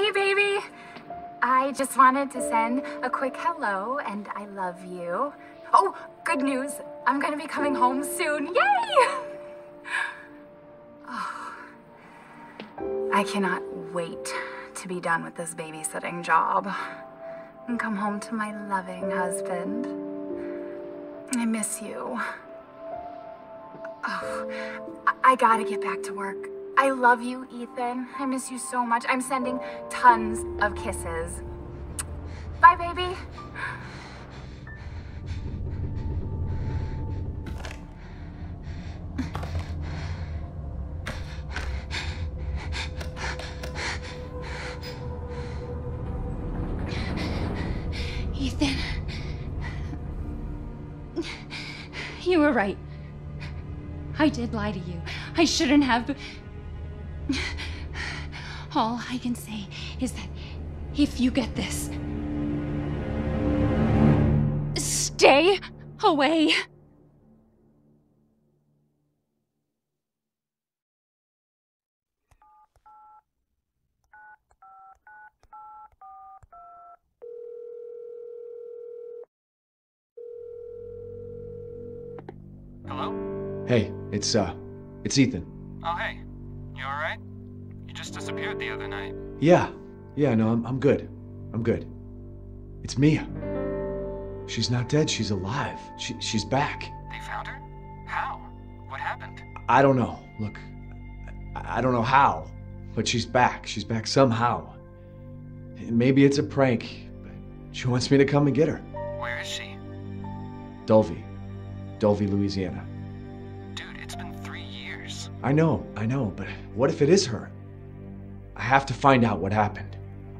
Hey, baby. I just wanted to send a quick hello and I love you. Oh, good news. I'm gonna be coming home soon. Yay! Oh, I cannot wait to be done with this babysitting job and come home to my loving husband. I miss you. Oh, I gotta get back to work. I love you, Ethan. I miss you so much. I'm sending tons of kisses. Bye, baby. Ethan. You were right. I did lie to you. I shouldn't have. All I can say is that if you get this, stay away. Hello? Hey, it's Ethan. Oh, hey. You alright? You just disappeared the other night. Yeah, no, I'm good. I'm good. It's Mia. She's not dead, she's alive. She's back. They found her? How? What happened? I don't know. Look, I don't know how, but she's back. She's back somehow. Maybe it's a prank, but she wants me to come and get her. Where is she? Dulvey, Louisiana. Dude, it's been 3 years. I know, but what if it is her? I have to find out what happened.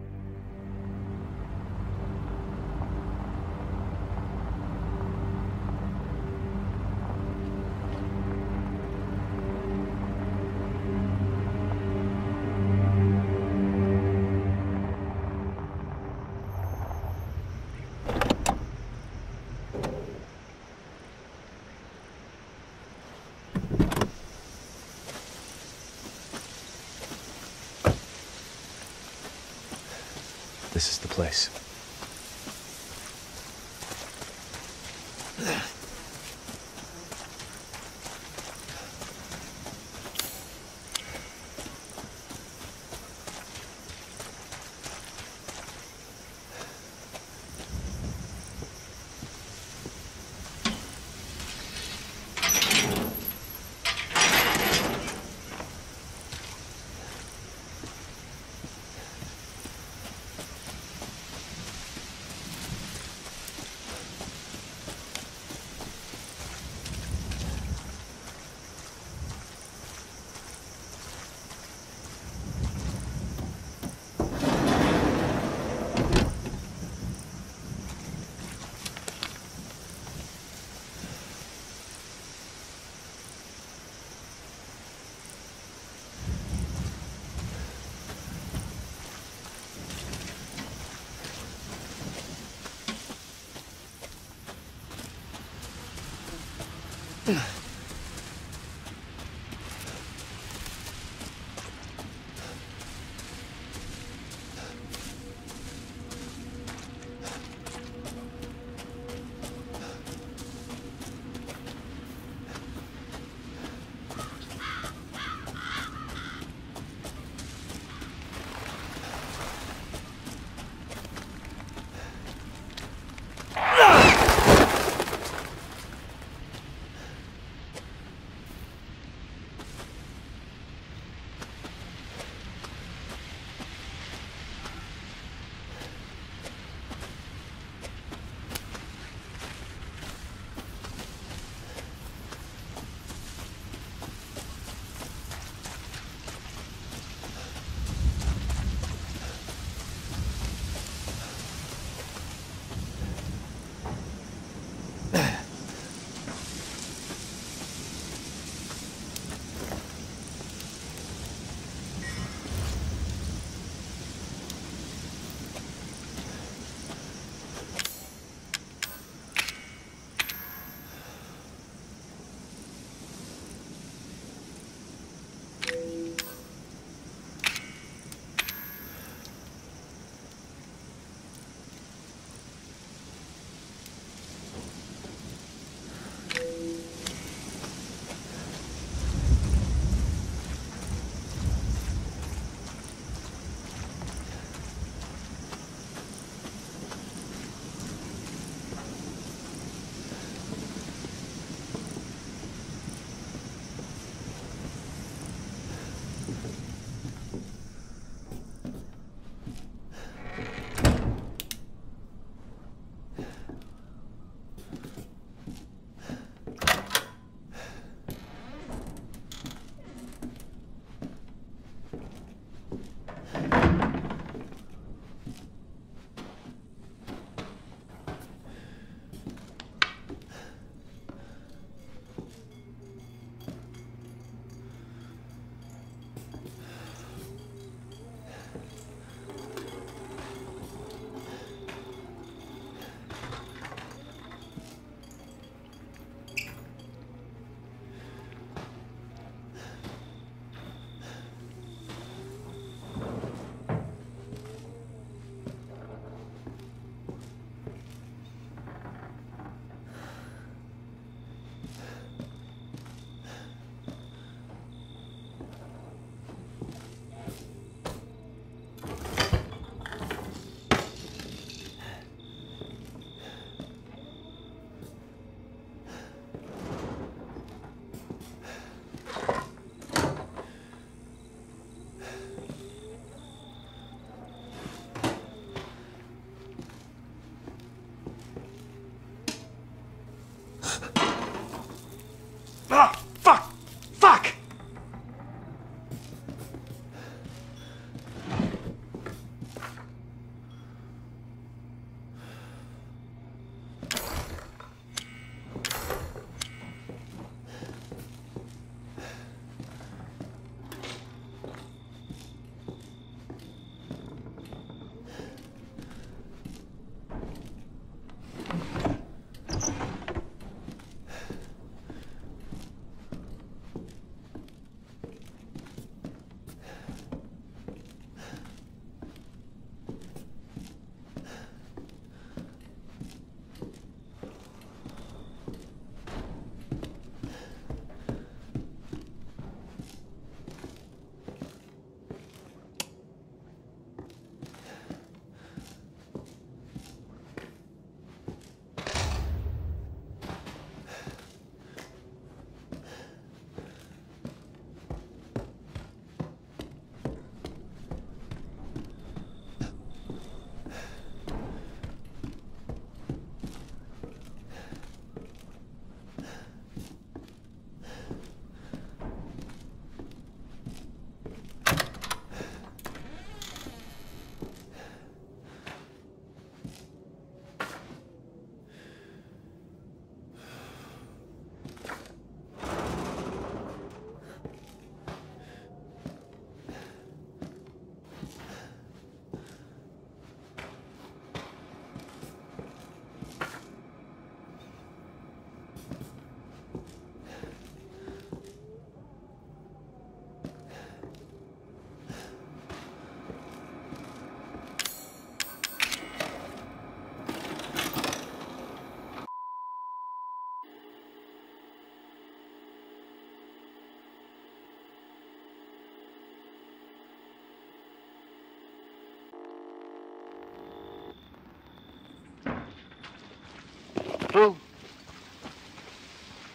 This is the place.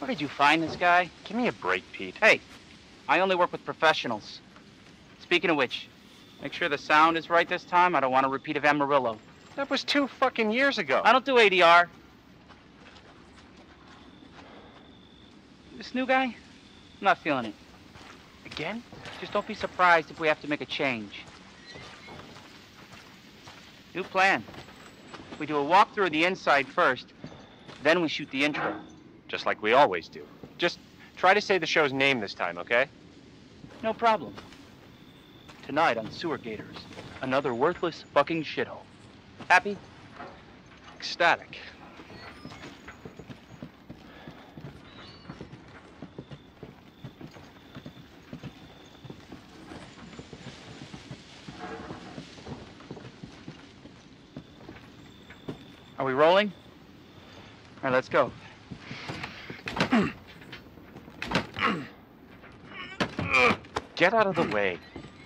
Where did you find this guy? Give me a break, Pete. Hey, I only work with professionals. Speaking of which, make sure the sound is right this time. I don't want a repeat of Amarillo. That was 2 fucking years ago. I don't do ADR. This new guy, I'm not feeling it. Again? Just don't be surprised if we have to make a change. New plan. We do a walkthrough of the inside first, then we shoot the intro. Just like we always do. Just try to say the show's name this time, okay? No problem. Tonight on Sewer Gators, another worthless fucking shithole. Happy? Ecstatic. Are we rolling? All right, let's go. Get out of the way.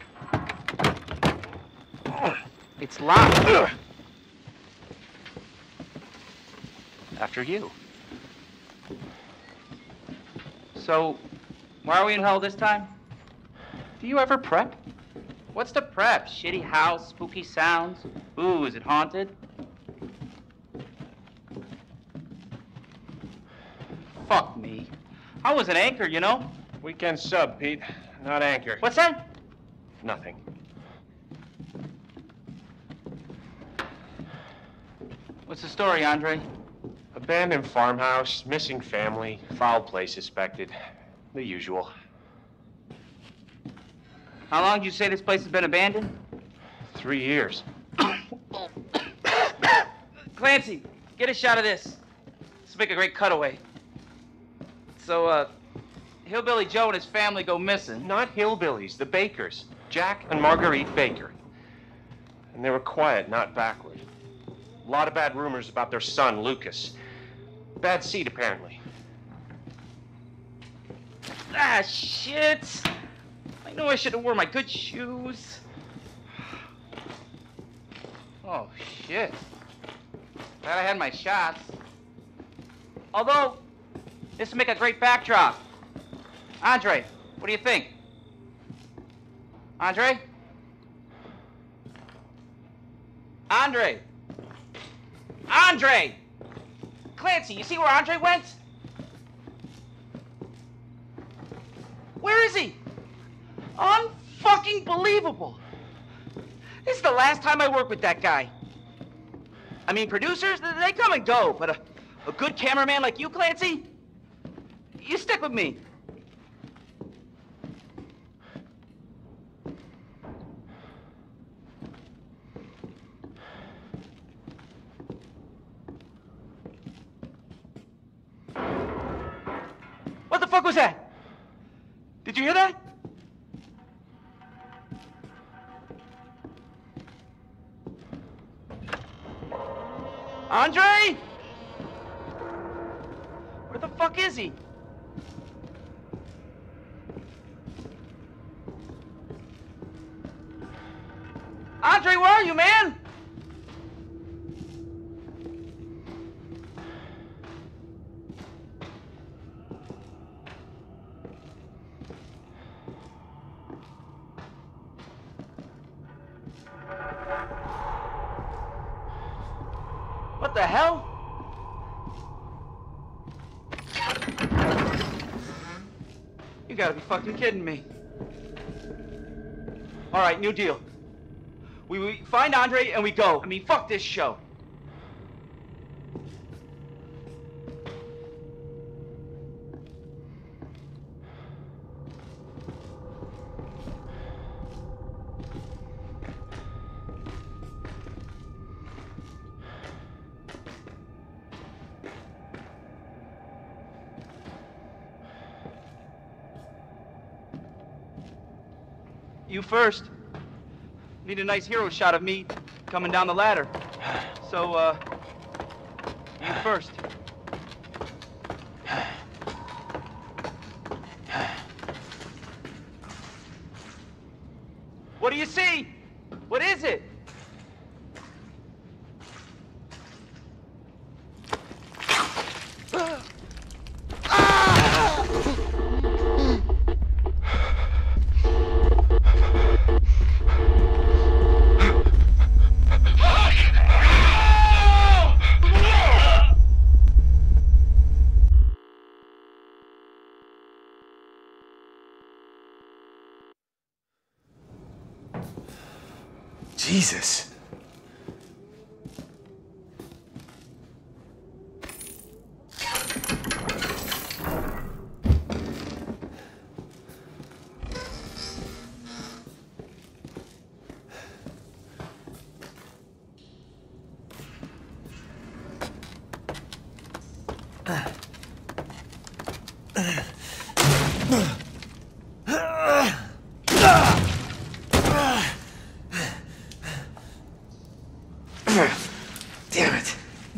It's locked. After you. So, why are we in hell this time? Do you ever prep? What's the prep? Shitty house, spooky sounds? Ooh, is it haunted? Fuck me. I was an anchor, you know? Weekend sub, Pete. Not anchor. What's that? Nothing. What's the story, Andre? Abandoned farmhouse, missing family, foul play suspected. The usual. How long did you say this place has been abandoned? 3 years. Clancy, get a shot of this. This will make a great cutaway. So, Hillbilly Joe and his family go missing. Not hillbillies, the Bakers. Jack and Marguerite Baker. And they were quiet, not backward. A lot of bad rumors about their son, Lucas. Bad seed, apparently. Ah, shit. I know I should have worn my good shoes. Oh, shit. Glad I had my shots. Although, this would make a great backdrop. Andre, what do you think? Andre? Andre! Andre! Clancy, you see where Andre went? Where is he? Unfucking believable. This is the last time I work with that guy. I mean, producers, they come and go, but a good cameraman like you, Clancy, you stick with me. What the fuck was that? Did you hear that? Andre? Where the fuck is he? Andre, where are you, man? What the hell? You gotta be fucking kidding me. All right, new deal. We find Andre and we go. I mean, fuck this show. You first. Need a nice hero shot of me coming down the ladder. So, you first. What do you see? What is it? Ah! Jesus. Damn it.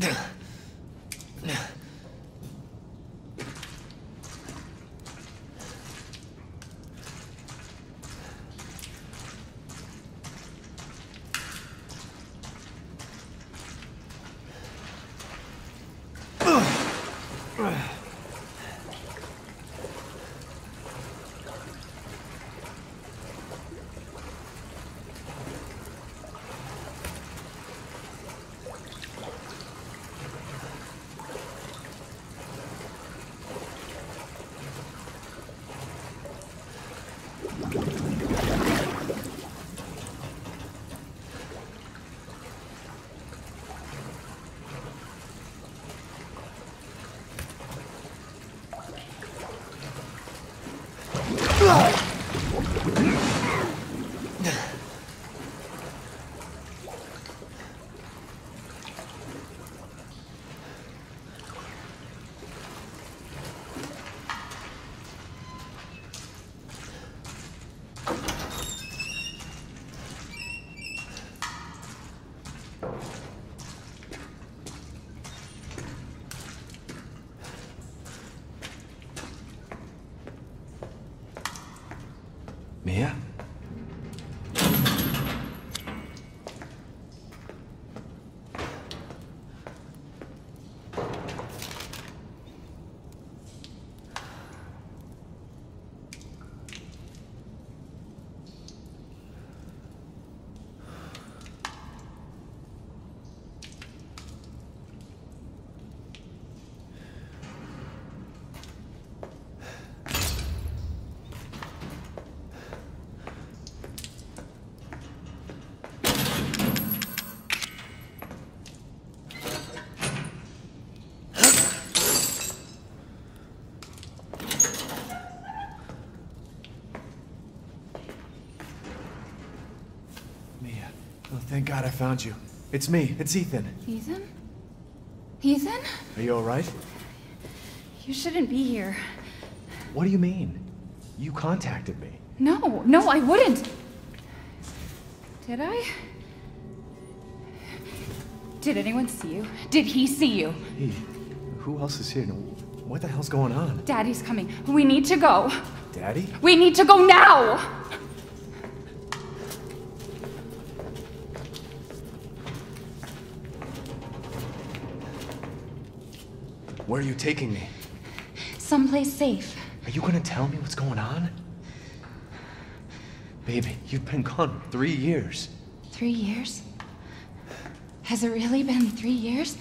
Mia? Oh, thank God I found you. It's me. It's Ethan. Ethan? Ethan? Are you all right? You shouldn't be here. What do you mean? You contacted me. No, I wouldn't. Did I? Did anyone see you? Did he see you? Hey, who else is here? What the hell's going on? Daddy's coming. We need to go. Daddy? We need to go now! Where are you taking me? Someplace safe. Are you gonna tell me what's going on? Baby, you've been gone 3 years. 3 years? Has it really been 3 years?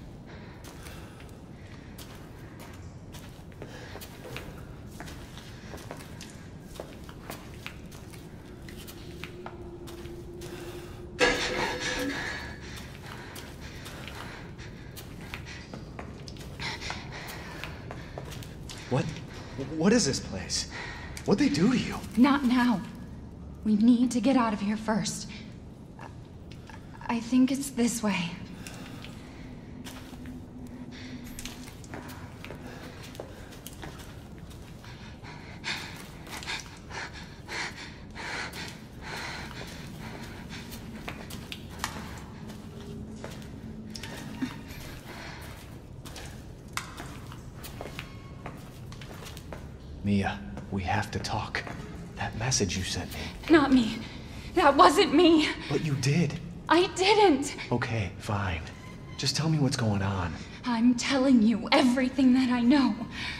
What is this place? What'd they do to you? Not now. We need to get out of here first. I think it's this way. Mia, we have to talk. That message you sent me. Not me. That wasn't me. But you did. I didn't. Okay, fine. Just tell me what's going on. I'm telling you everything that I know.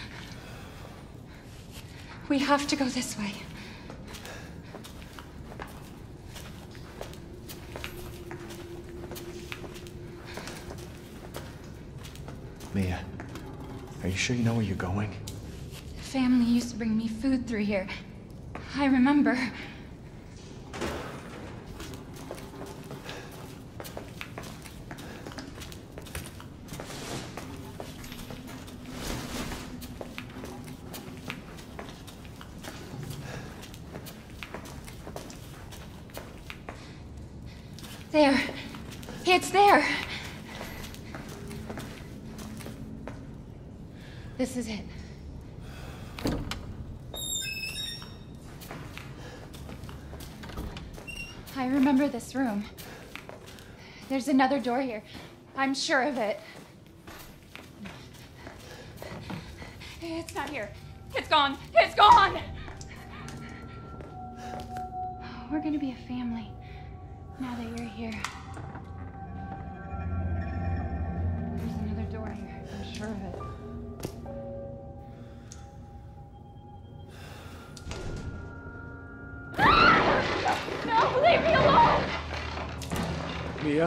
We have to go this way. Mia, are you sure you know where you're going? Family used to bring me food through here. I remember. There. It's there. This is it. I remember this room. There's another door here. I'm sure of it. It's not here. It's gone. It's gone! We're gonna be a family now that you're here. There's another door here. I'm sure of it. No, leave me alone! Mia?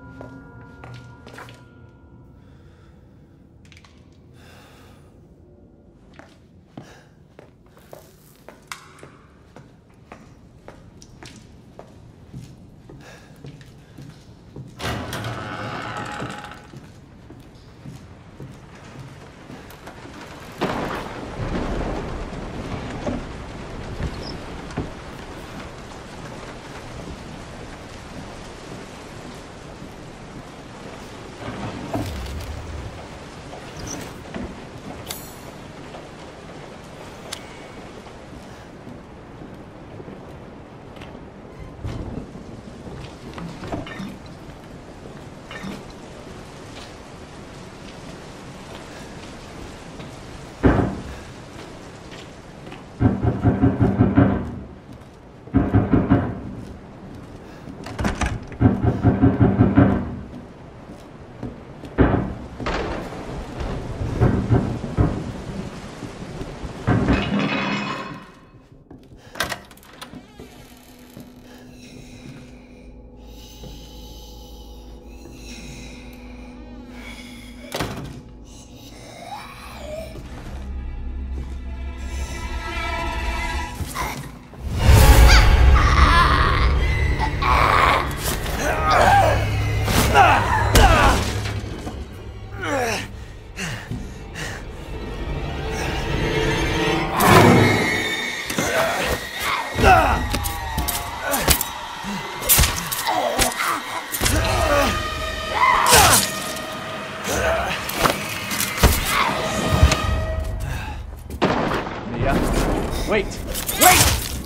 Wait! Wait!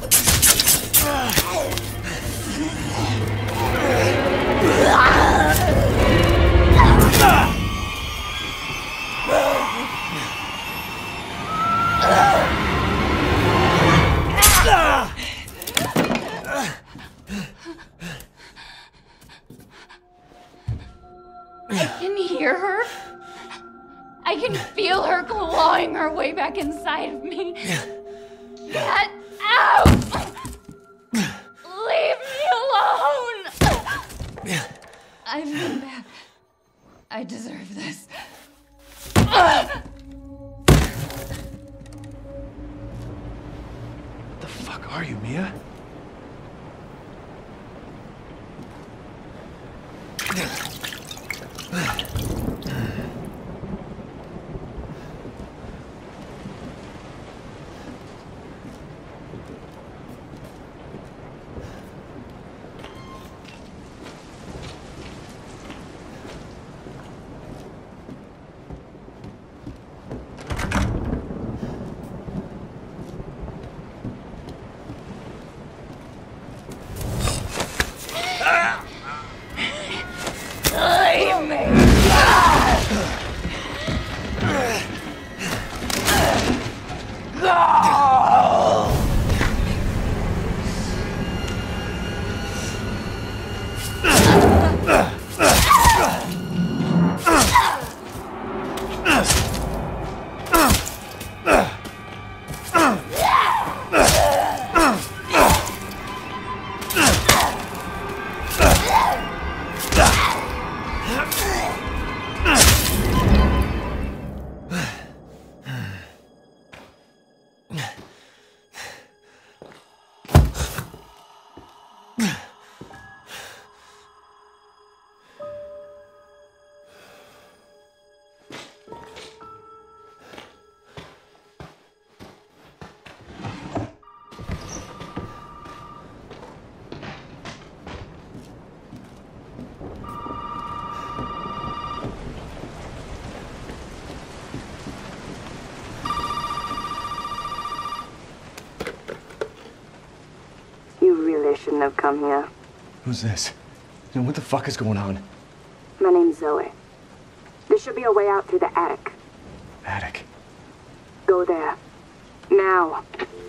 I can hear her. I can feel her clawing her way back inside of me. Get out! Leave me alone! I've been bad. I deserve this. What the fuck are you, Mia? Leave me! I shouldn't have come here. Who's this? And what the fuck is going on? My name's Zoe. There should be a way out through the attic. Attic. Go there. Now.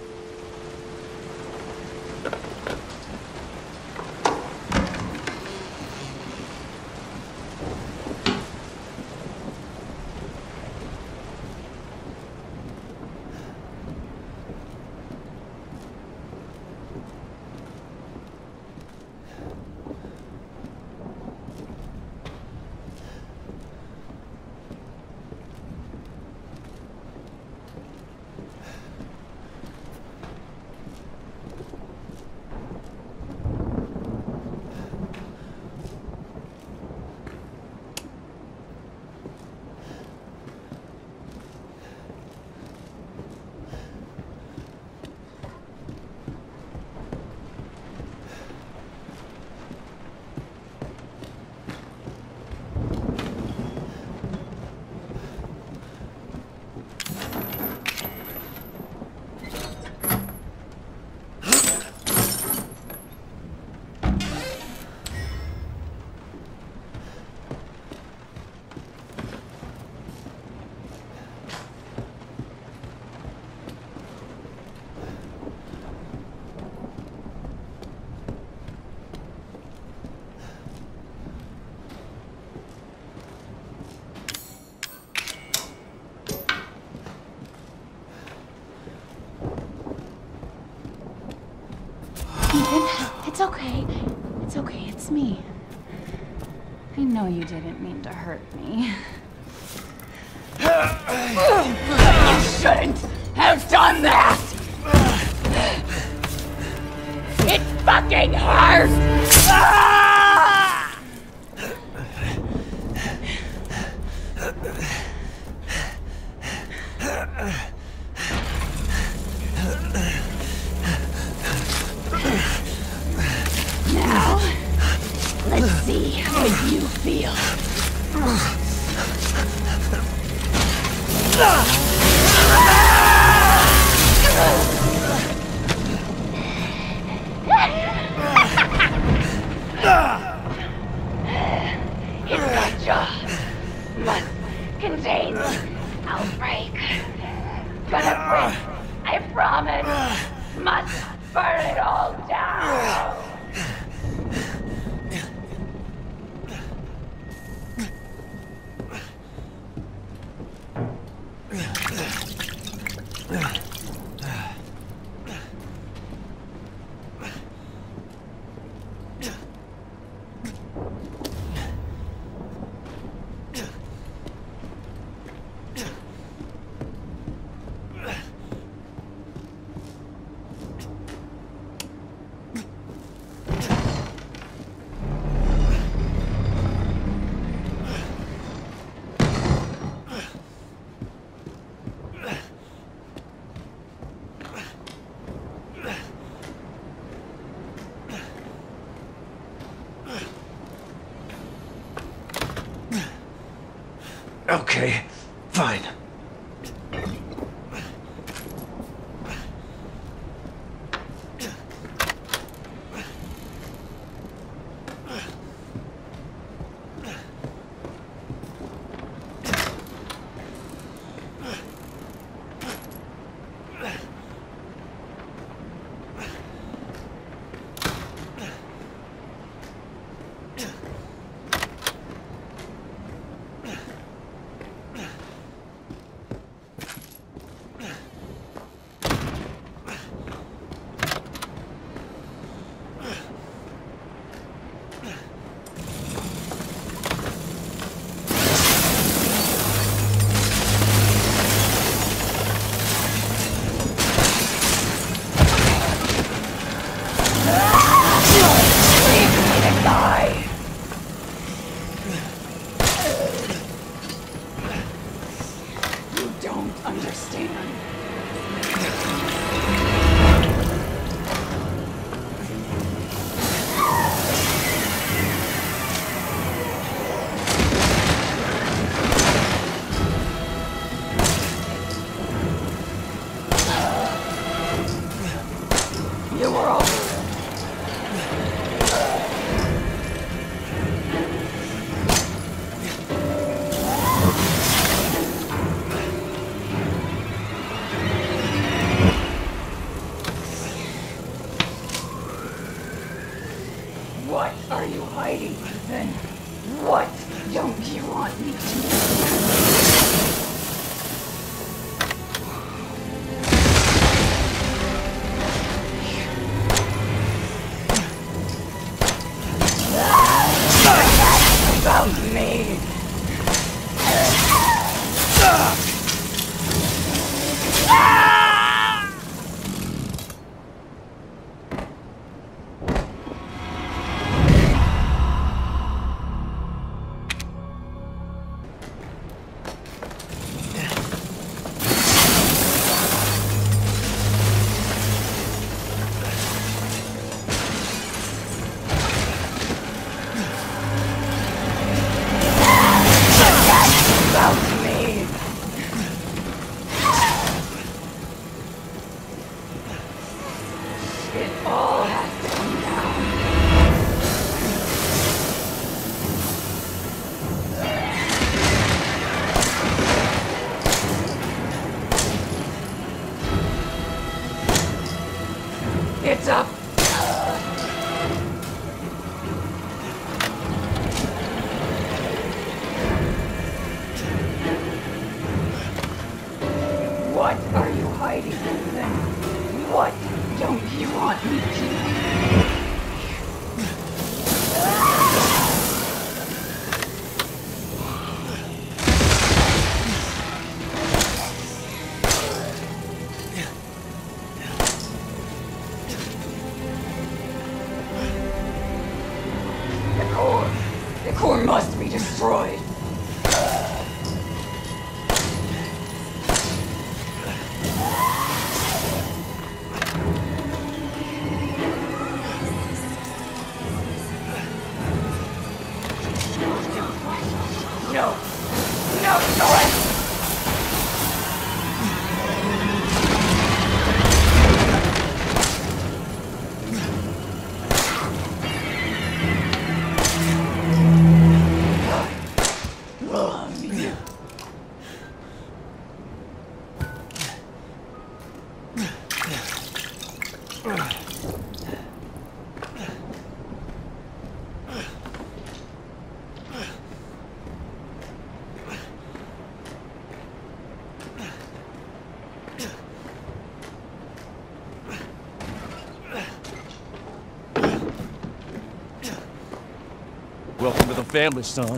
It's okay. It's okay, it's me. I know you didn't mean to hurt me. You shouldn't have done that! It fucking hurts! Now, let's see how you feel. Infrastructure must contain outbreak. Gonna break, I promise. Must burn it all down. Okay, fine. What are you hiding, Ethan? What don't you want me to? About me. It's up. What are you hiding, Ethan? What don't you want me to? The core must be destroyed. No. No, Joy! Welcome to the family, son.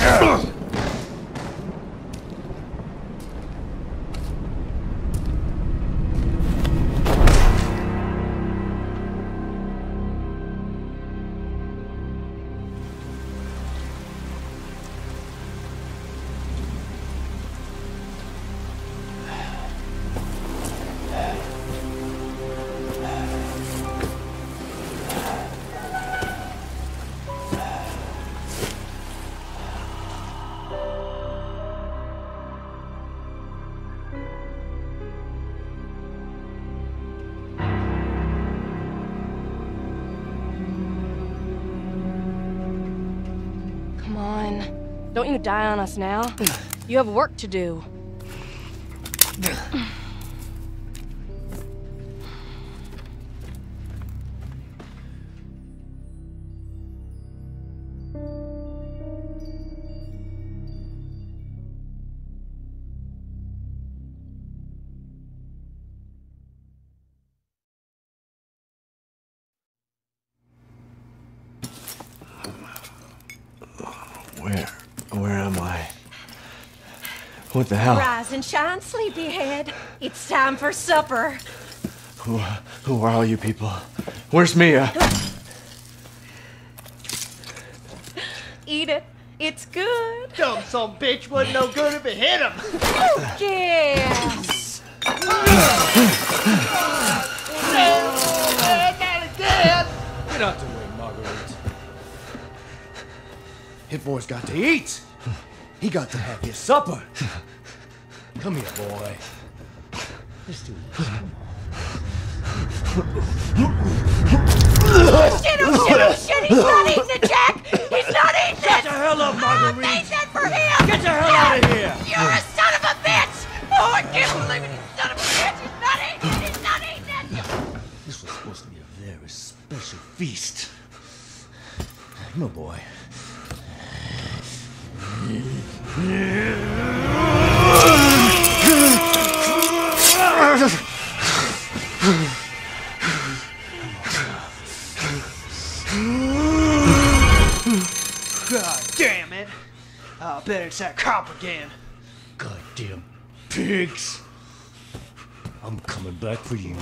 Come on. Don't you die on us now. You have work to do. Where am I? What the hell? Rise and shine, sleepyhead. It's time for supper. Who are all you people? Where's Mia? Eat it. It's good. Dumb son bitch wasn't no good if it hit him. Yes. Not again. Get out the way, Marguerite. Hit boy's got to eat. He got to have his supper. Come here, boy. Let's do this. Shit, oh shit, oh shit, he's not eating it, Jack! He's not eating it! Get the hell up, Marguerite! I made that for him! Get the hell out of here! You're a son of a bitch! Oh, I can't believe it, you son of a bitch! He's not eating it! He's not eating it! This was supposed to be a very special feast. Come on, boy. God damn it! I'll bet it's that cop again. Goddamn pigs! I'm coming back for you.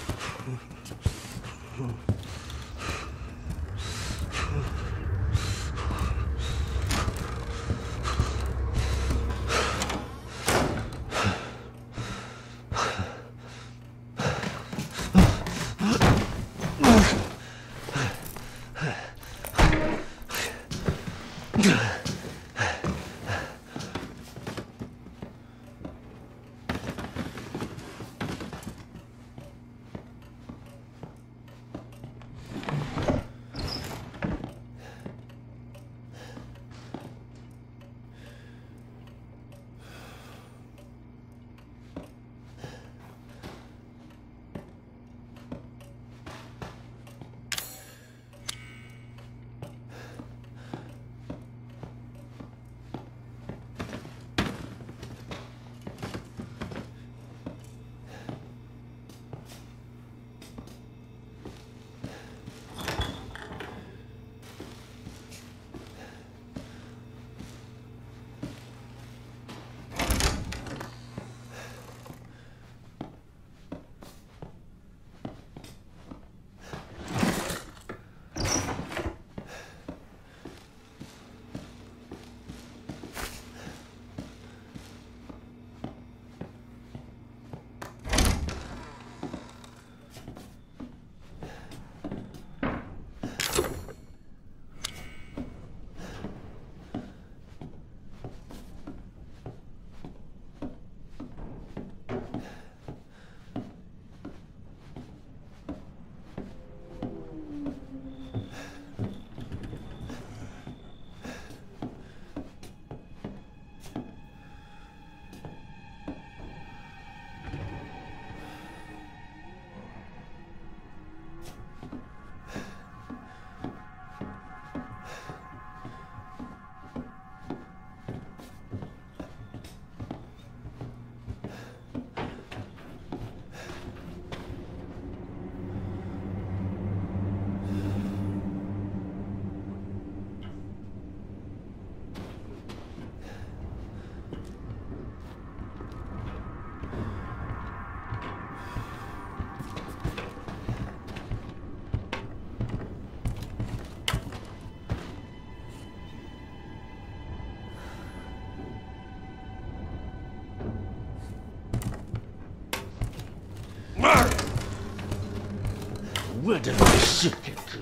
Where did my shit get to?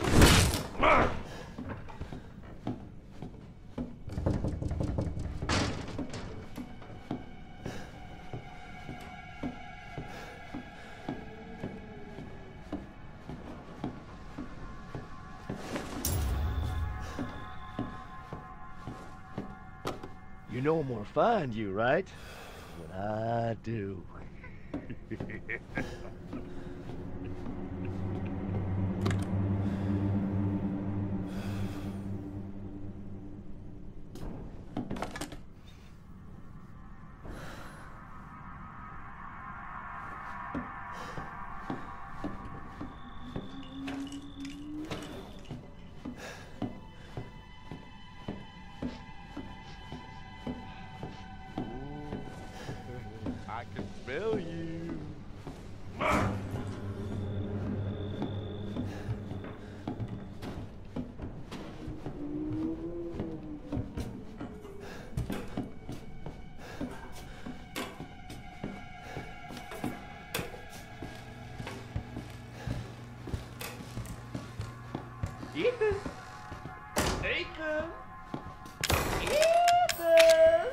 You know I'm gonna find you, right? What I do. I can smell you. Ethan! Ethan! Ethan!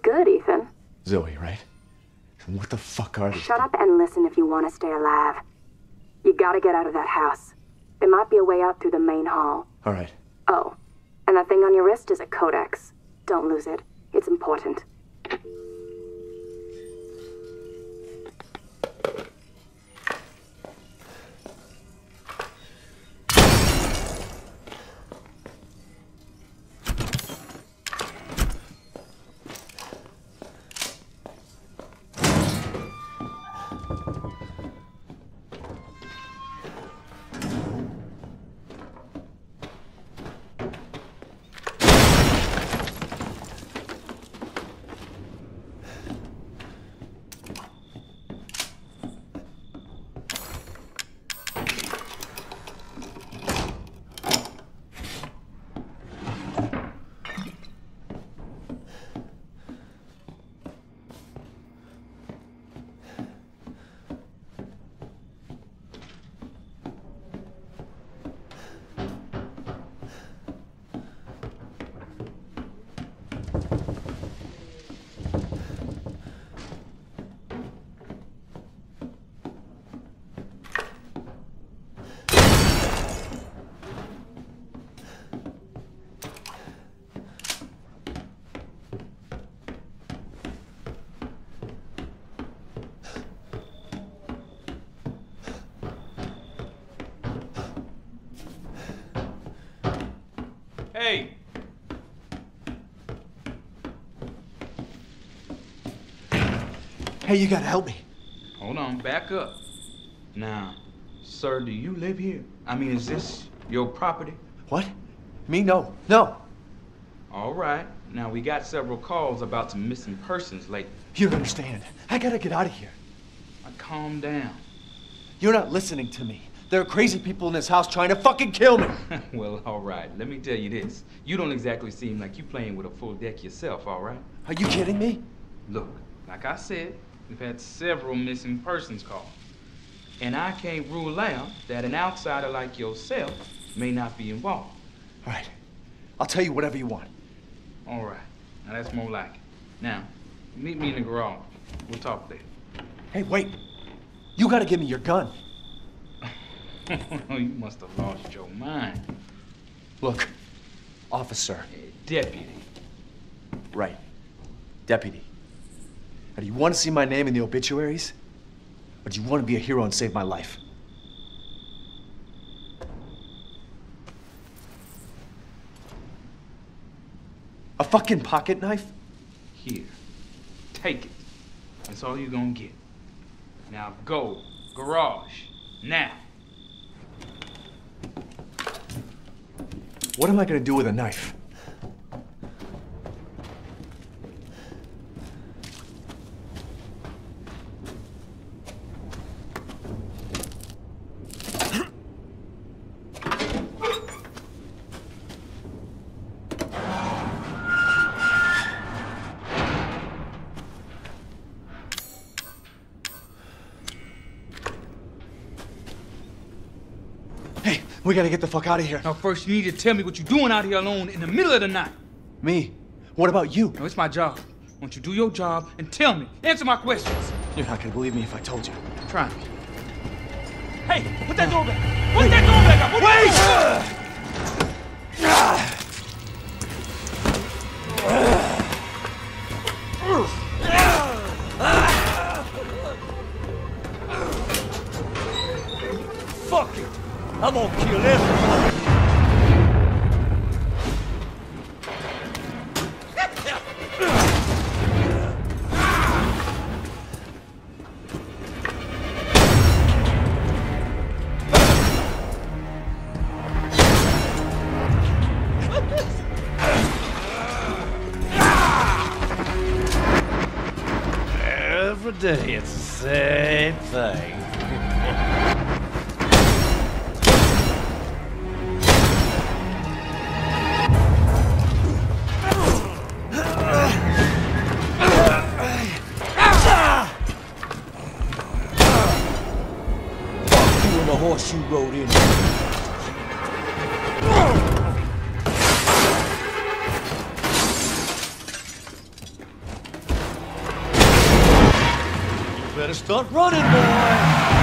good, Ethan. Zoe, right? And what the fuck are these? Shut up and listen if you want to stay alive. You gotta get out of that house. There might be a way out through the main hall. All right. Oh, and that thing on your wrist is a codex. Don't lose it. It's important. Hey! Hey, you gotta help me. Hold on, back up. Now, sir, do you live here? I mean, is this your property? What? Me? No. No. All right. Now, we got several calls about some missing persons lately. You don't understand. I gotta get out of here. Calm down. You're not listening to me. There are crazy people in this house trying to fucking kill me. Well, all right. Let me tell you this. You don't exactly seem like you playing with a full deck yourself, all right? Are you kidding me? Look, like I said, we've had several missing persons calls. And I can't rule out that an outsider like yourself may not be involved. All right. I'll tell you whatever you want. All right. Now, that's more like it. Now, meet me in the garage. We'll talk there. Hey, wait. You gotta give me your gun. You must have lost your mind. Look, officer. Deputy. Right. Deputy. Now, do you want to see my name in the obituaries? Or do you want to be a hero and save my life? A fucking pocket knife? Here. Take it. That's all you're gonna get. Now go. Garage. Now. What am I gonna do with a knife? We gotta get the fuck out of here. Now, first, you need to tell me what you're doing out here alone in the middle of the night. Me? What about you? No, it's my job. Why don't you do your job and tell me? Answer my questions. You're not gonna believe me if I told you. Try me. Hey, put that door back. Put that door back up. Wait! Fuck it. I'm gonna kill everyone. Every day it's the same thing. Horse you rode in. better start running, boy!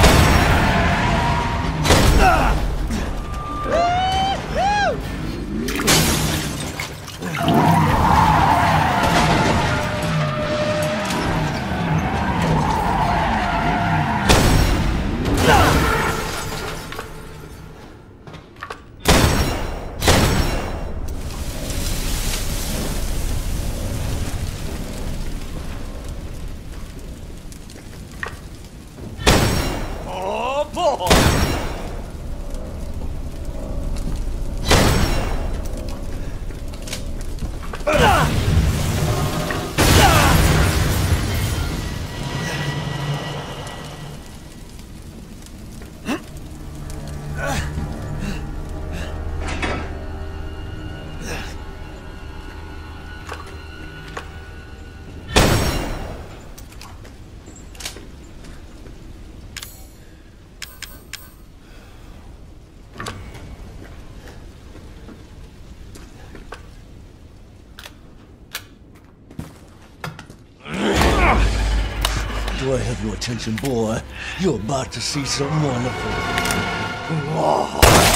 Do I have your attention, boy? You're about to see something wonderful.